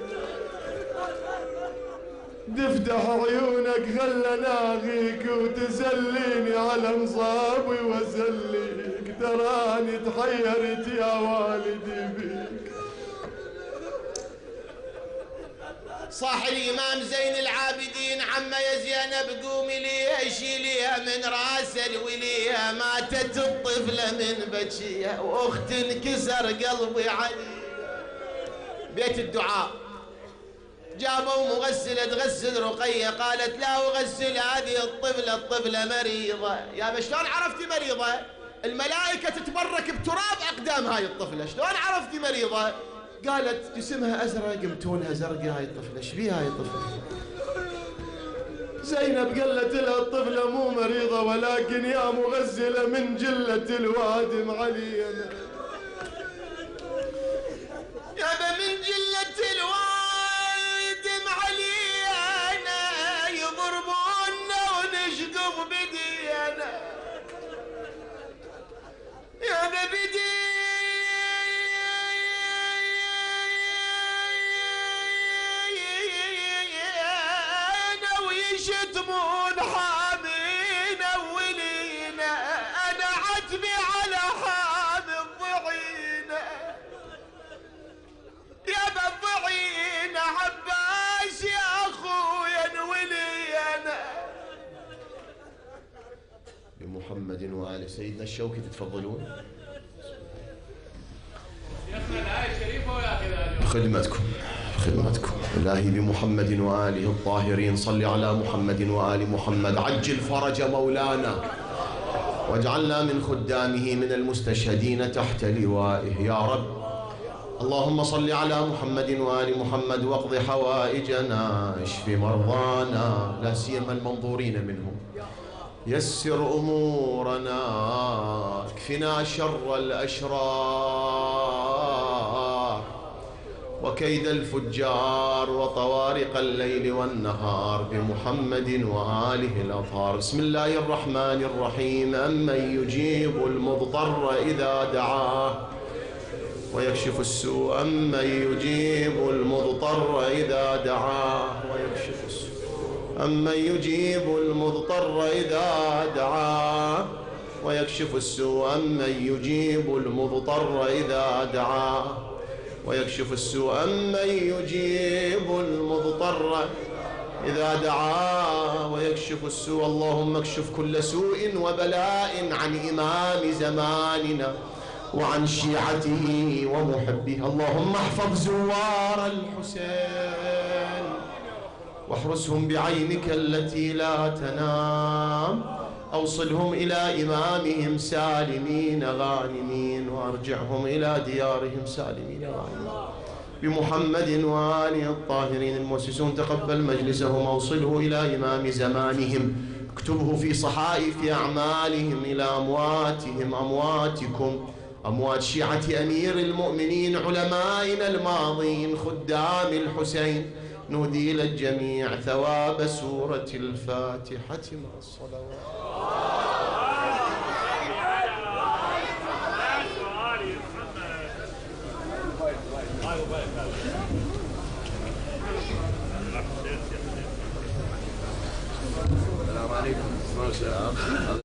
تفتح عيونك خلى ناغيك وتسليني على مصابي واسليك، تراني تحيرت يا والدي بيك. صاح الإمام زين العابدين عما يا زينب قومي لي شيليها من راس الولية، ماتت الطفلة من بكيها وأخت انكسر قلبي علي. بيت الدعاء جابوا مغسلة تغسل رقية، قالت لا أغسل هذه الطفلة، الطفلة مريضة. يا شلون عرفتي مريضة؟ الملائكة تتبرك بتراب أقدام هاي الطفلة، شلون عرفتي مريضة؟ قالت جسمها أزرق متونها زرقاء هاي الطفلة، ايش بيها هاي الطفلة؟ زينب قالت لها الطفلة مو مريضة ولكن يا مغسلة من جلة الوادم علينا، يابا من جلة الوادم علينا يضربونا ونشقب بدينا، يابا بدي يشتمون حامينا ولينا، انا عتبي على حامي الضعينة، يابا الضعينة عباس يا اخويا نولينا، محمد وآل سيدنا الشوكي. تتفضلون. خدمتكم خدمتكم. إلهي بمحمد وآله الطاهرين صل على محمد وآل محمد. عجل فرج مولانا واجعلنا من خدامه من المستشهدين تحت لوائه يا رب. اللهم صل على محمد وآل محمد واقض حوائجنا، اشف مرضانا لا سيما المنظورين منهم، يسر أمورنا، اكفنا شر الأشرار وكيد الفجار وطوارق الليل والنهار بمحمد وآله الأطهار. بسم الله الرحمن الرحيم. أمن يجيب المضطر إذا دعاه ويكشف السوء، أمن يجيب المضطر إذا دعاه ويكشف السوء، أمن يجيب المضطر إذا دعاه ويكشف السوء، أمن يجيب المضطر إذا دعاه ويكشف السوء، أمن يجيب المضطر إذا دعاه ويكشف السوء. اللهم اكشف كل سوء وبلاء عن إمام زماننا وعن شيعته ومحبه. اللهم احفظ زوار الحسين واحرسهم بعينك التي لا تنام، أوصلهم إلى إمامهم سالمين غانمين وأرجعهم إلى ديارهم سالمين غانمين بمحمد وآله الطاهرين المؤسسون. تقبل مجلسهم، أوصله إلى إمام زمانهم، اكتبه في صحائف أعمالهم إلى أمواتهم، أمواتكم، أموات شيعة أمير المؤمنين علمائنا الماضين خدام الحسين. نهدي إلى الجميع ثواب سورة الفاتحة مع الصلوات. السلام عليكم.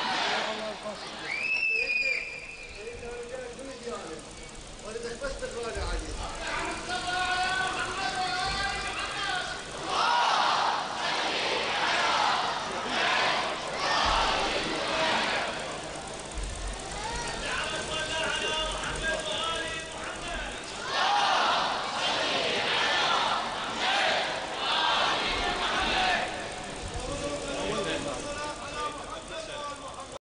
ولدك بس تقرأ